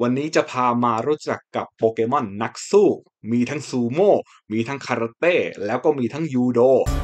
วันนี้จะพามารู้จักกับโปเกมอนนักสู้มีทั้งซูโม่มีทั้งคาราเต้แล้วก็มีทั้งยูโด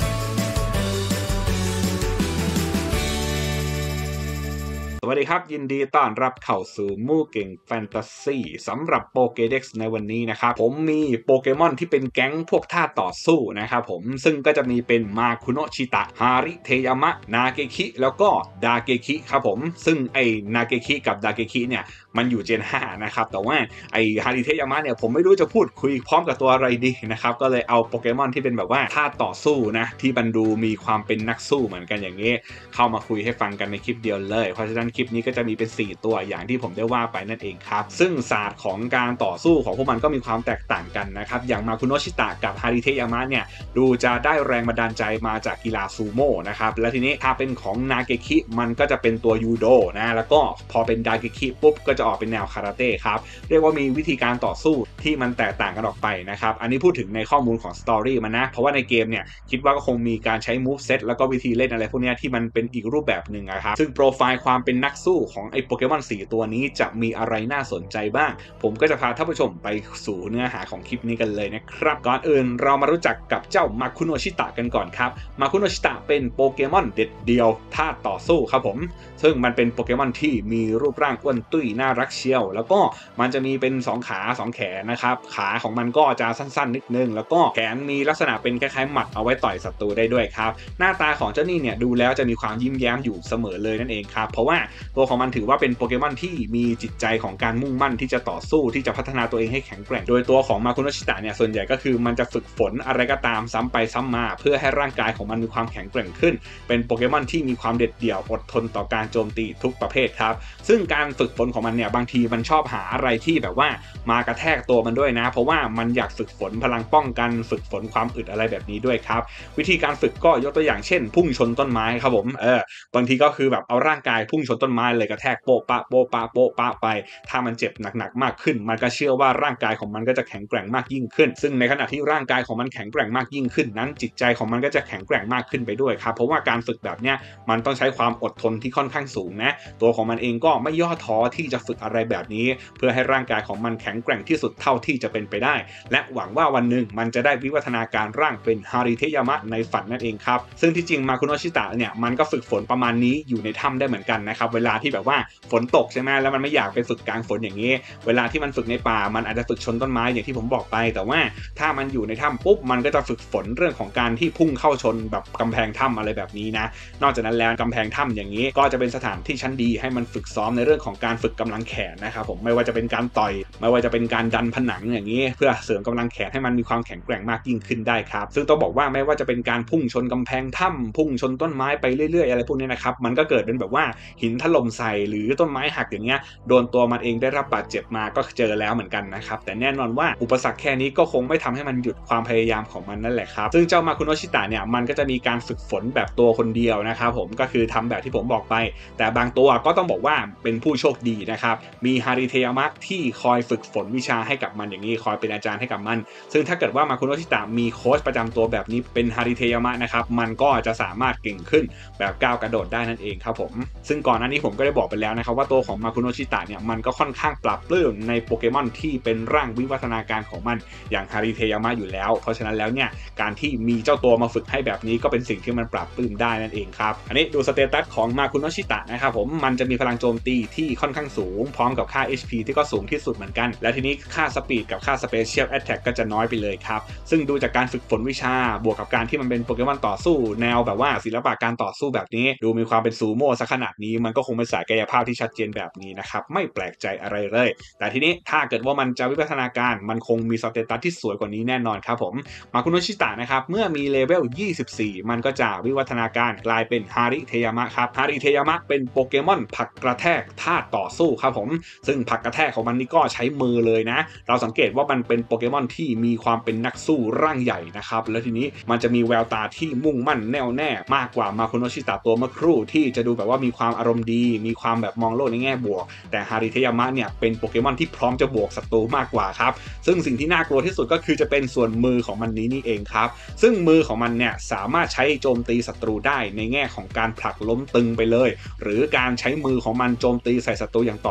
สวัสดีครับยินดีต้อนรับเข้าสู่มู่เก่งแฟนตาซีสำหรับโปเกเด็กซ์ในวันนี้นะครับผมมีโปเกมอนที่เป็นแก๊งพวกท่าต่อสู้นะครับผมซึ่งก็จะมีเป็นมาคุโนะชิตะฮาริเทยามะนาเกคิแล้วก็ดาเกคิครับผมซึ่งไอ้นาเกคิกับดาเกคิเนี่ยมันอยู่เจน5นะครับแต่ว่าไอ้ฮาริเทยามะเนี่ยผมไม่รู้จะพูดคุยพร้อมกับตัวอะไรดีนะครับก็เลยเอาโปเกมอนที่เป็นแบบว่าท่าต่อสู้นะที่มันดูมีความเป็นนักสู้เหมือนกันอย่างนี้เข้ามาคุยให้ฟังกันในคลิปเดียวเลยเพราะฉะนั้นคลิปนี้ก็จะมีเป็น4ตัวอย่างที่ผมได้ว่าไปนั่นเองครับซึ่งศาสตร์ของการต่อสู้ของพวกมันก็มีความแตกต่างกันนะครับอย่างมาคุโนะชิตะกับฮาริเทยามะเนี่ยดูจะได้แรงบันดาลใจมาจากกีฬาซูโม่นะครับและทีนี้ถ้าเป็นของนาเกคิมันก็จะเป็นตัวยูโดนะแล้วก็พอเป็นดาเกคิปุ๊บก็จะออกเป็นแนวคาราเต้ครับเรียกว่ามีวิธีการต่อสู้ที่มันแตกต่างกันออกไปนะครับอันนี้พูดถึงในข้อมูลของสตอรี่มันนะเพราะว่าในเกมเนี่ยคิดว่าก็คงมีการใช้มูฟเซตแล้วก็วิธีเล่นอะไรพวกนี้ที่มันเป็นอีกรูปแบบหนึ่งนะครับซึ่งโปรไฟล์ความเป็นนักสู้ของไอ้โปเกมอน4ตัวนี้จะมีอะไรน่าสนใจบ้างผมก็จะพาท่านผู้ชมไปสู่เนื้อหาของคลิปนี้กันเลยนะครับก่อนอื่นเรามารู้จักกับเจ้ามาคุโนะชิตะกันก่อนครับมาคุโนะชิตะเป็นโปเกมอนเด็ดเดียวท่าต่อสู้ครับผมซึ่งมันเป็นโปเกมอนที่มีรูปร่างอ้วนตุ้ยน่ารักเชียวแล้วก็มันจะมีเป็น2ขา2แขนนะครับขาของมันก็จะสั้นๆนิดนึงแล้วก็แขนมีลักษณะเป็นคล้ายๆหมัดเอาไว้ต่อยศัตรูได้ด้วยครับหน้าตาของเจ้านี่เนี่ยดูแล้วจะมีความยิ้มแย้มอยู่เสมอเลยนั่นเองครับเพราะว่าตัวของมันถือว่าเป็นโปเกมอนที่มีจิตใจของการมุ่งมั่นที่จะต่อสู้ที่จะพัฒนาตัวเองให้แข็งแกร่งโดยตัวของมาคุโนะชิตะเนี่ยส่วนใหญ่ก็คือมันจะฝึกฝนอะไรก็ตามซ้ำไปซ้ำมาเพื่อให้ร่างกายของมันมีความแข็งแกร่งขึ้นเป็นโปเกมอนที่มีความเด็ดเดี่ยวอดทนต่อการโจมตีทุกประเภทครับซึ่งการฝึกฝนของมันเนี่ยบางทีมันชอบหาอะไรที่แบบว่ามากระแทกตัวมันด้วยนะเพราะว่ามันอยากฝึกฝนพลังป้องกันฝึกฝนความอึดอะไรแบบนี้ด้วยครับวิธีการฝึกก็ยกตัวอย่างเช่นพุ่งชนต้นไม้ครับผมบางทีก็คือแบบเอาร่างกายพุ่งชนต้นไม้เลยกระแทกโปะปะโปะปะโปะปะไปถ้ามันเจ็บหนักๆมากขึ้นมันก็เชื่อว่าร่างกายของมันก็จะแข็งแกร่งมากยิ่งขึ้นซึ่งในขณะที่ร่างกายของมันแข็งแกร่งมากยิ่งขึ้นนั้นจิตใจของมันก็จะแข็งแกร่งมากขึ้นไปด้วยครับเพราะว่าการฝึกแบบเนี้ยมันต้องใช้ความอดทนที่ค่อนข้างสูงนะตัวของมันเองก็ไม่ย่อท้อที่จะฝึกอะไรแบบนี้เพื่อให้ร่างกายของมันแข็งแกร่งที่สุดเท่าที่จะเป็นไปได้และหวังว่าวันหนึ่งมันจะได้วิวัฒนาการร่างเป็นฮาริเทยามะในฝันนั่นเองครับซึ่งที่จริงมาคุโนะชิตะเนี่ยมันก็ฝึกฝนประมาณนี้อยู่ในถ้ำได้เหมือนกันนะครับเวลาที่แบบว่าฝนตกใช่ไหมแล้วมันไม่อยากไปฝึกกลางฝนอย่างนี้เวลาที่มันฝึกในป่ามันอาจจะฝึกชนต้นไม้อย่างที่ผมบอกไปแต่ว่าถ้ามันอยู่ในถ้ำปุ๊บมันก็จะฝึกฝนเรื่องของการที่พุ่งเข้าชนแบบกำแพงถ้ำอะไรแบบนี้นะนอกจากนั้นแล้วกำแพงถ้ำอย่างนี้ก็จะเป็นสถานที่ชั้นดีให้มันฝึกซ้อมในเรื่องของการฝึกกำลังแขนนะครับผมไม่ว่าจะเป็นการต่อยไม่ว่าจะเป็นการดันผนังอย่างนี้เพื่อเสริมกำลังแขนให้มันมีความแข็งแกร่งมากยิ่งขึ้นได้ครับซึ่งต้องบอกว่าไม่ว่าจะเป็นการพุ่งชนกำแพงถ้ำพุ่งชนต้นไม้ไปเรื่อยๆอะไรพวกนี้นะครับมันก็เกิดเป็นแบบว่าหินถล่มใส่หรือต้นไม้หักอย่างเงี้ยโดนตัวมันเองได้รับบาดเจ็บมาก็เจอแล้วเหมือนกันนะครับแต่แน่นอนว่าอุปสรรคแค่นี้ก็คงไม่ทำให้มันหยุดความพยายามของมันนั่นแหละครับซึ่งเจ้ามาคุโนะชิตะเนี่ยมันก็จะมีการฝึกฝนแบบตัวคนเดียวนะครับผมก็คือทำแบบที่ผมบอกไปแต่บางตัวก็ต้องบอกว่าเป็นผู้โชคดีนะครับมีฮาริเทยามะที่คอยฝึกฝนวิชาให้กับมันอย่างนี้คอยเป็นอาจารย์ให้กับมันซึ่งถ้าเกิดว่ามาคุโนะชิตะมีโค้ชประจำตัวแบบนี้เป็นฮาริเทยามะนะครับมันก็จะสามารถเก่งขึ้นแบบก้าวกระโดดได้นั่นเองครับผมซึ่งก่อนหน้านี้ผมก็ได้บอกไปแล้วนะครับว่าตัวของมาคุโนะชิตะเนี่ยมันก็ค่อนข้างปรับปลื้มในโปเกมอนที่เป็นร่างวิวัฒนาการของมันอย่างฮาริเทยามะอยู่แล้วเพราะฉะนั้นแล้วเนี่ยการที่มีเจ้าตัวมาฝึกให้แบบนี้ก็เป็นสิ่งที่มันปรับปลื้มได้นั่นเองครับอันนี้ดูสเตตัสของมาคุโนะชิตะนะครับผมมันจะมีพลังโจมตีที่ค่อนข้างสูงพร้อมกับค่า HP ที่ก็สูงที่สุดเหมือนกันและทีนี้ค่าสปีดกับค่า Special Attack ก็จะน้อยไปเลยครับซึ่งดูจากการฝึกฝนวิชาบวกกับการที่มันเป็นโปเกมอนต่อสู้แนวแบบว่าศิลปะการต่อสู้แบบนี้ดูมีความเป็นซูโม่ซะขนาดนี้มันก็คงเป็นสายกายภาพที่ชัดเจนแบบนี้นะครับไม่แปลกใจอะไรเลยแต่ทีนี้ถ้าเกิดว่ามันจะวิวัฒนาการมันคงมีสเตตัสที่สวยกว่านี้แน่นอนครับผมมาคุโนะชิตะนะครับเมื่อมีเลเวล24มันก็จะวิวัฒนาการกลายเป็นฮาริเทยามะครับฮาริเทยามะเป็นโปเกมอนผลักกระแทกท่าต่อสู้ครับผมซึ่งผลักกระแทกของมันนี่ก็ใช้มือเลยนะเราสังเกตว่ามันเป็นโปเกมอนที่มีความเป็นนักสู้ร่างใหญ่นะครับแล้วทีนี้มันจะมีแววตาที่มุ่งมั่นแน่วแน่มากกว่ามาคุโนะชิตะตัวเมื่อครู่ที่จะดูแบบว่ามีความอารมณ์ดีมีความแบบมองโลกในแง่บวกแต่ฮาริเทยามะเนี่ยเป็นโปเกมอนที่พร้อมจะบวกศัตรูมากกว่าครับซึ่งสิ่งที่น่ากลัวที่สุดก็คือจะเป็นส่วนมือของมันนี้นี่เองครับซึ่งมือของมันเนี่ยสามารถใช้โจมตีศัตรูได้ในแง่ของการผลักล้มตึงไปเลยหรือการใช้มือของมันโจมตีใส่ศัตรูอย่างต่อ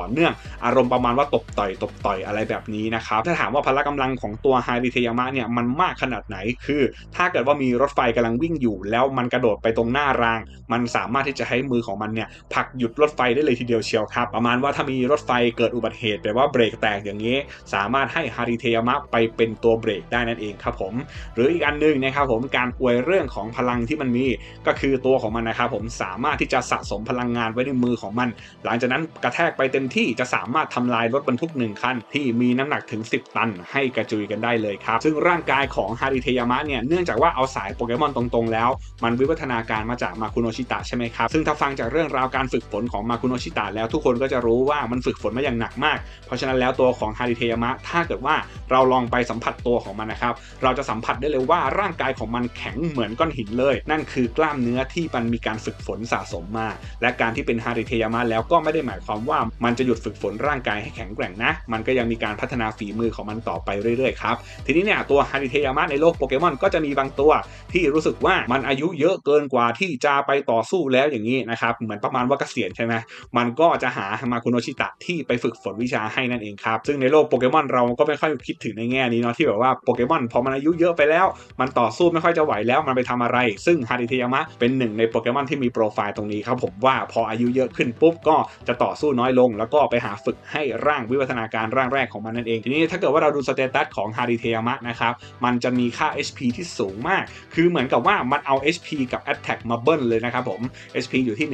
เนื่องอารมณ์ประมาณว่าตบต่อยอะไรแบบนี้นะครับถ้าถามว่าพละกำลังของตัวฮาริเทยามะเนี่ยมันมากขนาดไหนคือถ้าเกิดว่ามีรถไฟกำลังวิ่งอยู่แล้วมันกระโดดไปตรงหน้ารางมันสามารถที่จะให้มือของมันเนี่ยผลักหยุดรถไฟได้เลยทีเดียวเชียวครับประมาณว่าถ้ามีรถไฟเกิดอุบัติเหตุแบบว่าเบรกแตกอย่างนี้สามารถให้ฮาริเทยามะไปเป็นตัวเบรกได้นั่นเองครับผมหรืออีกอันนึงนะครับผมการอวยเรื่องของพลังที่มันมีก็คือตัวของมันนะครับผมสามารถที่จะสะสมพลังงานไว้ในมือของมันหลังจากนั้นกระแทกไปเต็มที่จะสามารถทำลายรถบรรทุก1คันที่มีน้ำหนักถึง10ตันให้กระจุยกันได้เลยครับซึ่งร่างกายของฮาริเทยามะเนี่ยเนื่องจากว่าเอาสายโปเกมอนตรงๆแล้วมันวิวัฒนาการมาจากมาคุโนชิตะใช่ไหมครับซึ่งถ้าฟังจากเรื่องราวการฝึกฝนของมาคุโนชิตะแล้วทุกคนก็จะรู้ว่ามันฝึกฝนมาอย่างหนักมากเพราะฉะนั้นแล้วตัวของฮาริเทยามะถ้าเกิดว่าเราลองไปสัมผัสตัวของมันนะครับเราจะสัมผัสได้เลยว่าร่างกายของมันแข็งเหมือนก้อนหินเลยนั่นคือกล้ามเนื้อที่มันมีการฝึกฝนสะสมมาและการที่เป็นฮาริเทยามะแล้วก็ไม่ได้หมายความว่ามันจะหยุดฝึกฝนร่างกายให้แข็งแกร่งนะมันก็ยังมีการพัฒนาฝีมือของมันต่อไปเรื่อยๆครับทีนี้เนี่ยตัวฮาริเทยามะในโลกโปเกมอนก็จะมีบางตัวที่รู้สึกว่ามันอายุเยอะเกินกว่าที่จะไปต่อสู้แล้วอย่างนี้นะครับเหมือนประมาณว่าเกษียณใช่ไหมมันก็จะหามาคุโนชิตะที่ไปฝึกฝนวิชาให้นั่นเองครับซึ่งในโลกโปเกมอนเราก็ไม่ค่อยคิดถึงในแง่นี้เนาะที่แบบว่าโปเกมอนพอมันอายุเยอะไปแล้วมันต่อสู้ไม่ค่อยจะไหวแล้วมันไปทำอะไรซึ่งฮาริเทยามะเป็นหนึ่งในโปเกมอนที่มีโปรไฟล์ตรงนี้ครับผมว่าพออายุเยอะขึ้นปุ๊บก็จะต่อสู้น้อยลงแล้วก็ไปหาฝึกให้ร่างวิวัฒนาการร่างแรกของมันนั่นเองทีนี้ถ้าเกิดว่าเราดูสเตตัสของฮาริเทยามะนะครับมันจะมีค่า HP ที่สูงมากคือเหมือนกับว่ามันเอา HP กับ Attack มาเบิ้ลเลยนะครับผม HP อยู่ที่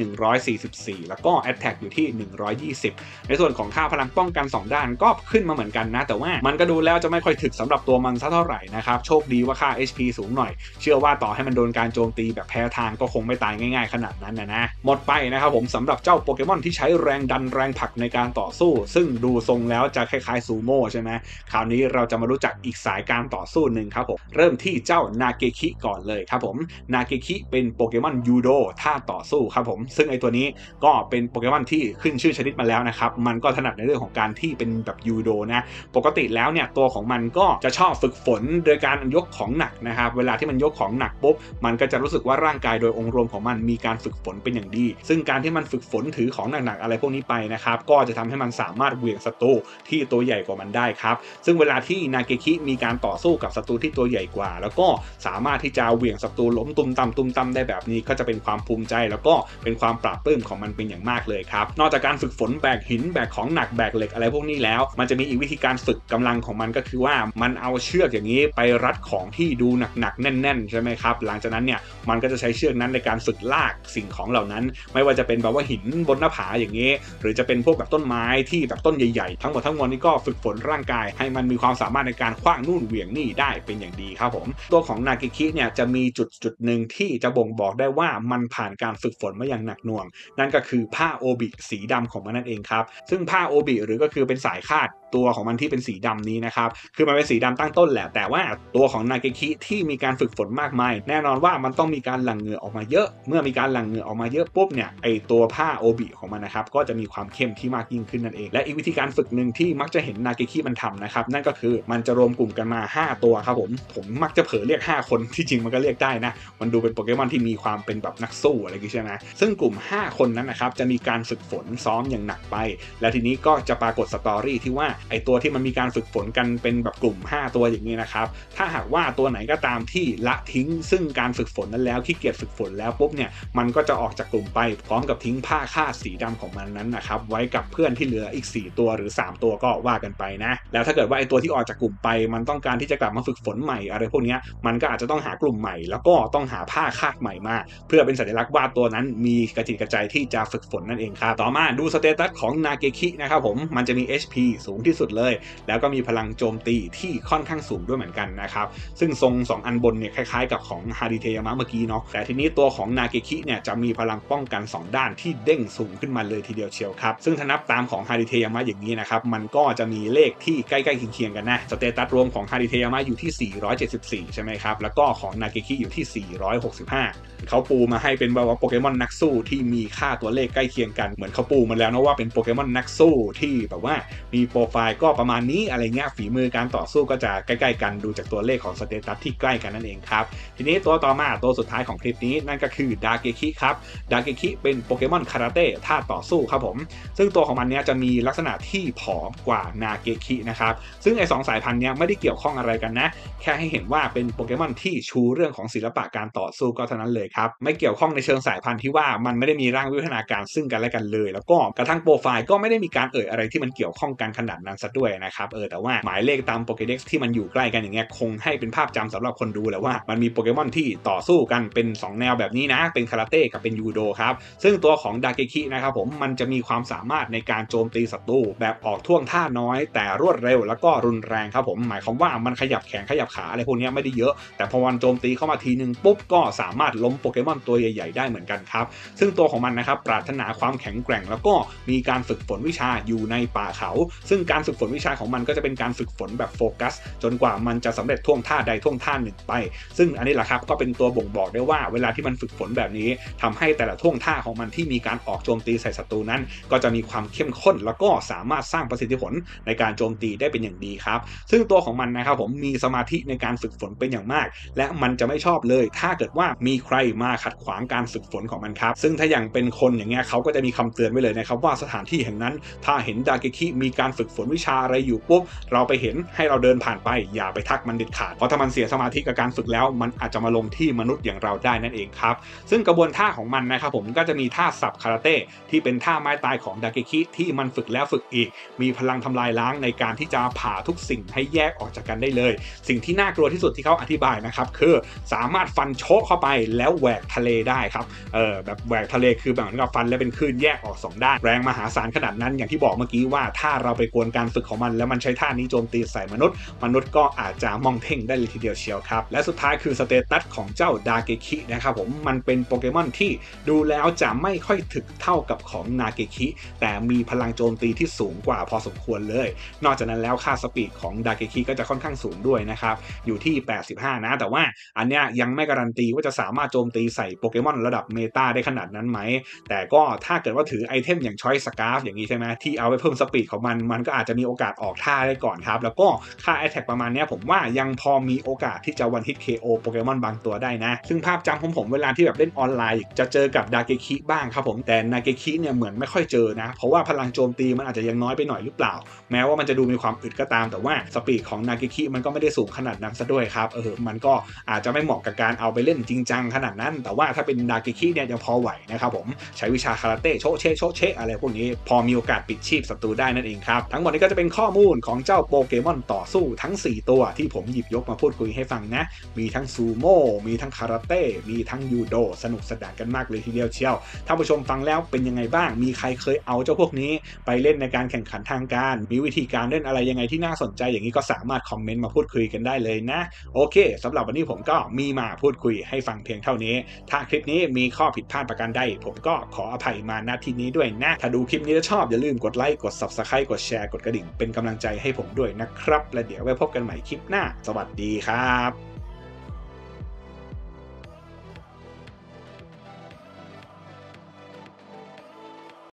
144แล้วก็ Attack อยู่ที่120ในส่วนของค่าพลังป้องกัน2ด้านก็ขึ้นมาเหมือนกันนะแต่ว่ามันก็ดูแล้วจะไม่ค่อยถึกสำหรับตัวมันสักเท่าไหร่นะครับโชคดีว่าค่า HP สูงหน่อยเชื่อว่าต่อให้มันโดนการโจมตีแบบแพ้ทางก็คงไม่ตายง่ายๆขนาดนั้นนะหมดไปนะครับผมสำหรับเจ้าโปเกมอนที่ใช้แรงดันแรงผลักในการต่อสู้ซึ่งดูทรงแล้วจะคล้ายๆซูโม่ใช่ไหมคราวนี้เราจะมารู้จักอีกสายการต่อสู้หนึ่งครับผมเริ่มที่เจ้านาเกคิก่อนเลยครับผมนาเกคิเป็นโปเกมอนยูโดท่าต่อสู้ครับผมซึ่งไอตัวนี้ก็เป็นโปเกมอนที่ขึ้นชื่อชนิดมาแล้วนะครับมันก็ถนัดในเรื่องของการที่เป็นแบบยูโดนะปกติแล้วเนี่ยตัวของมันก็จะชอบฝึกฝนโดยการยกของหนักนะครับเวลาที่มันยกของหนักปุ๊บมันก็จะรู้สึกว่าร่างกายโดยองค์รวมของมันมีการฝึกฝนเป็นอย่างดีซึ่งการที่มันฝึกฝนถือของหนักๆอะไรพวกนี้ไปนะครับก็จะทำให้มันสามารถเหวี่ยงศัตรูที่ตัวใหญ่กว่ามันได้ครับซึ่งเวลาที่นาเกคิมีการต่อสู้กับศัตรูที่ตัวใหญ่กว่าแล้วก็สามารถที่จะเหวี่ยงศัตรูล้มตุ้มตำได้แบบนี้ก็จะเป็นความภูมิใจแล้วก็เป็นความปราบปลื้มของมันเป็นอย่างมากเลยครับนอกจากการฝึกฝนแบกหินแบกของหนักแบกเหล็กอะไรพวกนี้แล้วมันจะมีอีกวิธีการฝึกกำลังของมันก็คือว่ามันเอาเชือกอย่างนี้ไปรัดของที่ดูหนักๆแน่นๆใช่ไหมครับหลังจากนั้นเนี่ยมันก็จะใช้เชือกนั้นในการฝึกลากสิ่งของเหล่านั้นไม่ว่าจะเป็นแบบว่าหินบนหน้าผาอย่างนี้หรือจะเป็นพวกแบบต้นไม้ที่แบบต้นใหญ่ๆทั้งหมดทั้งมวลนี้ก็ฝึกฝนร่างกายให้มันมีความสามารถในการขว้างนู่นเหวี่ยงนี่ได้เป็นอย่างดีครับผมตัวของนาเกคิเนี่ยจะมีจุดหนึ่งที่จะบ่งบอกได้ว่ามันผ่านการฝึกฝนมาอย่างหนักหน่วงนั่นก็คือผ้าโอบิสีดำของมันนั่นเองครับซึ่งผ้าโอบิหรือก็คือเป็นสายคาดตัวของมันที่เป็นสีดำนี้นะครับคือมันเป็นสีดำตั้งต้นแหละแต่ว่าตัวของนาเกคิที่มีการฝึกฝนมากมายแน่นอนว่ามันต้องมีการหลั่งเหงื่อออกมาเยอะเมื่อมีการหลั่งเหงื่อออกมาเยอะปุ๊บเนี่ยไอตัวผ้าโอบิของมันนะครับก็จะมีความเข้มที่มากยิ่งขึ้นนั่นเองและอีกวิธีการฝึกหนึ่งที่มักจะเห็นนาเกคิมันทำนะครับนั่นก็คือมันจะรวมกลุ่มกันมา5ตัวครับผมมักจะเผลอเรียก5คนที่จริงมันก็เรียกได้นะมันดูเป็นโปเกมอนที่มีความเป็นแบบนักสู้อะไรอย่างนี้ใช่ไหมซึ่งกลุ่ม5คนนั้นนะครับจะมีการฝึกฝนซ้อมอย่างหนักไปและทีนี้ก็จะปรากฏสตอรี่ที่ว่าไอตัวที่มันมีการฝึกฝนกันเป็นแบบกลุ่ม5ตัวอย่างนี้นะครับถ้าหากว่าตัวไหนก็ตามที่ละทิ้งซึ่งการฝึกฝนนั้นแล้วขี้เกียจฝึกฝนแล้วปุ๊บเนี่ยมันก็จะออกจากกลุ่มไปพร้อมกับทิ้งผ้าคาดสีดำของมันนั้นนะครับไว้กับเพื่อนที่เหลืออีก4ตัวหรือ3ตัวก็ว่ากันไปนะแล้วถ้าเกิดว่าไอตัวที่ออกจากกลุ่มไปมันต้องการที่จะกลับมาฝึกฝนใหม่อะไรพวกนี้มันก็อาจจะต้องหากลุ่มใหม่แล้วก็ต้องหาผ้าคาดใหม่มาเพื่อเป็นสัญลักษณ์ว่าตัวนั้นมีกระจิตกระใจที่จะฝึกฝนนั่นเองครับต่อมาดูสเตตัสของนาเกคินะครับผมมันจะมี HP สูงที่สุดเลยแล้วก็มีพลังโจมตีที่ค่อนข้างสูงด้วยเหมือนกันนะครับซึ่งทรง2อันบนเนี่ยคล้ายๆกับของฮาริเทยามะเมื่อกี้เนาะแต่ทีนี้ตัวของนาเกคิเนี่ยจะมีพลังป้องกัน2ด้านที่เด้งสูงขึ้นมาเลยทีเดียวเชียวครับซึ่งถ้านับตามของฮาริเทยามะอย่างนี้นะครับมันก็จะมีเลขที่ใกล้ๆเคียงๆกันนะสเตตัสรวมของฮาริเทยามะอยู่ที่474ใช่ไหมครับแล้วก็ของนาเกคิอยู่ที่465เขาปูมาให้เป็นแบบว่าโปเกมอนนักสู้ที่มีค่าตัวเลขใกล้เคียงกันเหมือนเขาปูมาแล้วนะว่าเป็นโปเกมอนนักสู้ที่แบบว่ามีโปรไฟล์ก็ประมาณนี้อะไรเงี้ยฝีมือการต่อสู้ก็จะใกล้ๆกันดูจากตัวเลขของสเตตัสที่ใกล้กันนั่นเองครับทีนี้ตัวต่อมาตัวสุดท้ายของคลิปนี้นั่นก็คือดาเกคิครับดาเกคิเป็นโปเกมอนคาราเต้ท่าต่อสู้ครับผมซึ่งตัวของมันเนี้ยจะมีลักษณะที่ผอมกว่านาเกคินะครับซึ่งไอ้2สายพันธุ์เนี้ยไม่ได้เกี่ยวข้องอะไรกันนะแค่ให้เห็นว่าเป็นโปเกมอนที่ชูเรื่องของศิลปะการต่อสู้ก็เท่านั้นเลยครับไม่เกี่ยวข้องในเชิงสายพันธุ์ที่ว่ามันไม่ได้มีร่างวิวัฒนาการซึ่งกันและกันเลยแล้วก็กระทั่งโปรไฟล์ก็ไม่ได้มีการอะไรที่มันเกี่ยวข้องกันขนาดนั้นซะด้วยนะครับแต่ว่าหมายเลขตามโปเกเด็กซ์ที่มันอยู่ใกล้กันอย่างเงี้ยคงให้เป็นภาพจำสำหรับคนดูแหละว่ามันมีโปเกมอนที่ต่อสู้กันเป็น2แนวแบบนี้นะเป็นคาราเต้กับเป็นยูโดครับซึ่งตัวของดาเกคินะครับผมมันจะมีความสามารถในการโจมตีศัตรูแบบออกท่วงท่าน้อยแต่รวดเร็วแล้วก็รุนแรงครับผมหมายความว่ามันขยับแขนขยับขาอะไรพวกนี้ไม่ได้เยอะแต่พอวันโจมตีเข้ามาทีนึงปุ๊บก็สามารถล้มโปเกมอนตัวใหญ่ๆได้เหมือนกันครับซึ่งตัวของมันนะครับปรารถนาความแข็งแกร่งแล้วก็มีการฝึกฝนวิชาอยู่ในป่าเขาซึ่งการฝึกฝนวิชาของมันก็จะเป็นการฝึกฝนแบบโฟกัสจนกว่ามันจะสำเร็จท่วงท่าใดท่วงท่าหนึ่งไปซึ่งอันนี้แหละครับก็เป็นตัวบ่งบอกได้ว่าเวลาที่มันฝึกฝนแบบนี้ทำให้แต่ละท่วงท่าของมันที่มีการออกโจมตีใส่ศัตรูนั้นก็จะมีความเข้มข้นแล้วก็สามารถสร้างประสิทธิผลในการโจมตีได้เป็นอย่างดีครับซึ่งตัวของมันนะครับผมมีสมาธิในการฝึกฝนเป็นอย่างมากและมันจะไม่ชอบเลยถ้าเกิดว่ามีใครมาขัดขวางการฝึกฝนของมันครับซึ่งถ้าอย่างเป็นคนอย่างเงี้ยเขาก็จะมีคำเตือนไว้เลยนะครับว่าสถานที่แห่งนั้นถ้าเห็นดาเกคิมีการฝึกฝนวิชาอะไรอยู่ปุ๊บเราไปเห็นให้เราเดินผ่านไปอย่าไปทักมันเด็ดขาดเพราะถ้ามันเสียสมาธิกับการฝึกแล้วมันอาจจะมาลงที่มนุษย์อย่างเราได้นั่นเองครับซึ่งกระบวนท่าของมันนะครับผมก็จะมีท่าสับคาราเต้ที่เป็นท่าไม้ตายของดาเกคิที่มันฝึกแล้วฝึกอีกมีพลังทำลายล้างในการที่จะผ่าทุกสิ่งให้แยกออกจากกันได้เลยสิ่งที่น่ากลัวที่สุดที่เขาอธิบายนะครับคือสามารถฟันโชกเข้าไปแล้วแหวกทะเลได้ครับแบบแหวกทะเลคือแบบเหมือนกับฟันแล้วเป็นคลื่นแยกออก2ด้านแรงมหาศาลขนาดนั้นอย่างที่บอกเมื่อกี้ว่าถ้าเราไปกวนการฝึกของมันแล้วมันใช้ท่านี้โจมตีใส่มนุษย์ก็อาจจะมองเพ่งได้เลยทีเดียวเชียวครับและสุดท้ายคือสเตตัสของเจ้าดาเกคินะครับผมมันเป็นโปเกมอนที่ดูแล้วจะไม่ค่อยถึกเท่ากับของนาเกคิแต่มีพลังโจมตีที่สูงกว่าพอสมควรเลยนอกจากนั้นแล้วค่าสปีดของดาเกคิก็จะค่อนข้างสูงด้วยนะครับอยู่ที่85นะแต่ว่าอันเนี้ยยังไม่การันตีว่าจะสามารถโจมตีใส่โปเกมอนระดับเมตาได้ขนาดนั้นไหมแต่ก็ถ้าเกิดว่าถือไอเทมอย่างช้อยสกาฟอย่างนี้ใช่ไหมที่เอาไปเพิ่มสปีดของมันก็อาจจะมีโอกาสออกท่าได้ก่อนครับแล้วก็ค่า Attack ประมาณนี้ผมว่ายังพอมีโอกาสที่จะวันฮิต KO โปเกมอนบางตัวได้นะซึ่งภาพจำของผมเวลาที่แบบเล่นออนไลน์จะเจอกับดาเกคิบ้างครับผมแต่นาเกคิเนี่ยเหมือนไม่ค่อยเจอนะเพราะว่าพลังโจมตีมันอาจจะยังน้อยไปหน่อยหรือเปล่าแม้ว่ามันจะดูมีความอึดก็ตามแต่ว่าสปีดของนาเกคิมันก็ไม่ได้สูงขนาดนั้นซะด้วยครับมันก็อาจจะไม่เหมาะกับการเอาไปเล่นจริงจังขนาดนั้นแต่ว่าถ้าเป็นดาเกคิเนี่ยยังพอไหวนะครับผมใช้วิชาคาราเต้โชเชอะไรพวกนี้พอมีโอกาสปิดชีพศัตรูได้นั่นเองครับทั้งหมดนี้ก็จะเป็นข้อมูลของเจ้าโปเกมอนต่อสู้ทั้ง4ตัวที่ผมหยิบยกมาพูดคุยให้ฟังนะมีทั้งซูโม่มีทั้งคาราเต้มีทั้งยูโดสนุกสนานกันมากเลยทีเดียวเชียวท่านผู้ชมฟังแล้วเป็นยังไงบ้างมีใครเคยเอาเจ้าพวกนี้ไปเล่นในการแข่งขันทางการมีวิธีการเล่นอะไรยังไงที่น่าสนใจอย่างนี้ก็สามารถคอมเมนต์มาพูดคุยกันได้เลยนะโอเคสำหรับวันนี้ผมก็มีมาพูดคุยให้ฟังเพียงเท่านี้ถ้าคลิปนี้มีข้อผิดพลาดประการใดผมก็ขออภัยมาณที่นี้ด้วยนะถ้าดูคลิปนี้แล้วชอบอย่าลืมกดไลค์กด Subscribe กดแชร์กดกระดิ่งเป็นกำลังใจให้ผมด้วยนะครับและเดี๋ยวไว้พบกันใหม่คลิปหน้าสวัสดีครับ